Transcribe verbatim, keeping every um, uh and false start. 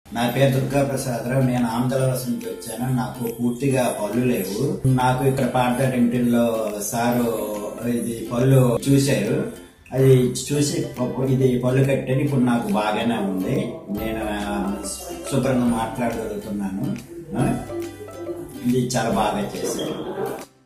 నా పేరు దుర్గా ప్రసాదరావు. నేను ఆంధ్రప్రదేశ్ నుంచి వచ్చాను. నాకు పూర్తిగా పళ్ళు లేవు. నాకు ఇక్కడ పార్థ డెంటల్ లో సారు ఇది పళ్ళు చూశారు. అది చూసి ఇది పళ్ళు కట్టని ఇప్పుడు నాకు బాగానే ఉంది. నేను శుభ్రంగా మాట్లాడగలుగుతున్నాను. ఇది చాలా బాగా చేశారు.